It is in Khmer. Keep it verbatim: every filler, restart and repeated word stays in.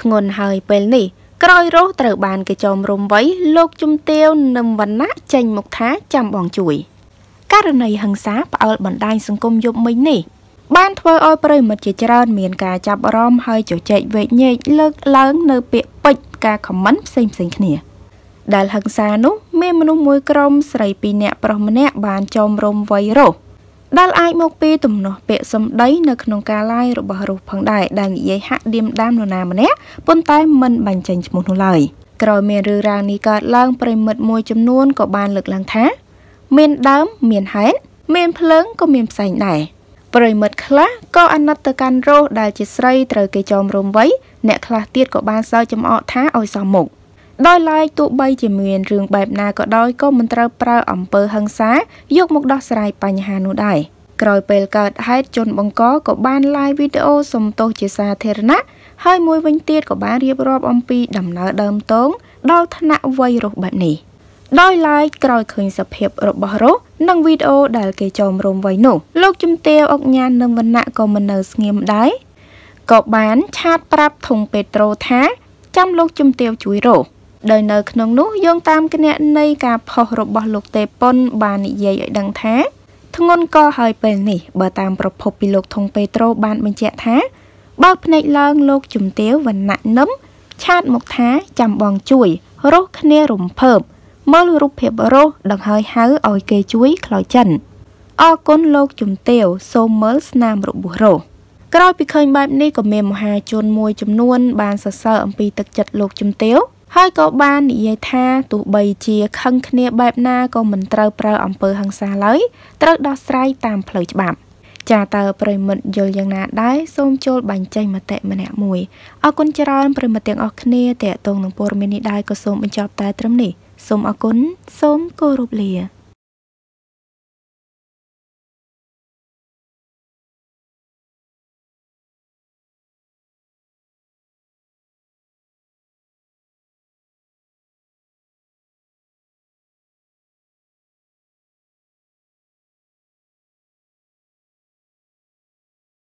ធ្ងន់ហើយពេលនេះក្រោយរស់ត្រូវបានគេចោមរំໄວលោកជំទាវនឹមវណ្ណៈចេញមកថាចាំបងជួយករណីហិង្សាផ្អើលបណ្ដាញសង្គមយប់មិញនេះបានធ្វើឲ្យប្រិមិត្តជាច្រើនមានការចាប់អារម្មណ៍ហើយជជែកវែកញែកលើកឡើងនៅពាក្យពេចន៍ការខមមិនផ្សេងផ្សេងគ្នាដែលហិង្សានោះមានមនុស្សមួយក្រុមស្រីពីរនាក់ប្រុសម្នាក់បានចោមរំໄວរស់ដែលអាចមកពីទំនាស់ពាក្យសម្ដីនៅក្នុងការ live របស់រស់ផងដែរដែលនិយាយហាក់ឌៀមដាមនរណាម្នាក់ប៉ុន្តែមិនបាញ់ចេញឈ្មោះនោះឡើយក្រោយមានរឿងរ៉ាវនេះកើតឡើងប្រិមិត្តមួយចំនួនក៏បានលើកឡើងថាមានដើមមានហេតុមានភ្លើងក៏មានផ្សែងដែរប្រិមិត្តខ្លះក៏អាណិតទៅកាន់រស់ដែលជាស្រីត្រូវគេចោមរំໄວអ្នកខ្លះទៀតក៏បានសើចចំអកថាឲ្យសមមុខដោយឡែកទោះបីជាមានរឿងបែបណាក៏ដោយក៏មិនត្រូវប្រើអំពើហិង្សាយកមកដោះស្រាយបញ្ហានោះដែរក្រោយពេលកើតហេតុជនបង្កក៏បាន live វីដេអូសំទោសជាសាធារណៈហើយមួយវិញទៀតក៏បានរៀបរាប់អំពីដំណើរដើមតងដល់ថ្នាក់វ័យរស់បែបនេះដោយឡែកក្រោយឃើញសភាពរបស់រស់និងវីដេអូដែលគេចោមរំໄວនោះលោកជំទាវអុកញ៉ាននឹមវណ្ណៈក៏មិននៅស្ងៀមដែរក៏បានឆាតប្រាប់ធុងពេត្រូថាចាំលោកជំទាវជួយរស់ដោយនៅក្នុងនោះយោងតាមគណនីការផុសរបស់លោកតេប៉ុនបាននិយាយឲ្យដឹងថាធ្ងន់ក៏ហើយពេលនេះបើតាមប្រភពពីលោកធុងពេត្រូបានបញ្ជាក់ថាបើភ្នែកឡើងលោកជំទាវវណ្ណៈនឹមឆាតមកថាចាំបងជួយរស់គ្នារំភើបមើលរូបភាពរស់ដង្ហើយហៅឲ្យគេជួយខ្លោចចិនអរគុណលោកជំទាវសូមមើលស្នាមរបួសរស់ក្រោយពីឃើញបែបនេះក៏មានមហាជនមួយចំនួនបានសរសើរអំពីទឹកចិត្តលោកជំទាវហើយក៏បាននិយាយថាទោះបីជាខឹងគ្នាបែបណាក៏មិនត្រូវប្រើអំពើហិង្សាឡើយត្រូវដោះស្រាយតាមផ្លូវច្បាប់ចាតើប្រិមិត្តយល់យ៉ាងណាដែរសូមចូលបញ្ចេញមតិម្នាក់មួយអរគុណច្រើនប្រិមិត្តទាំងអស់គ្នាតេតងនឹងព័ត៌មាននេះដែរក៏សូមបញ្ចប់តែត្រឹមនេះសូមអរគុណសូមគោរពលា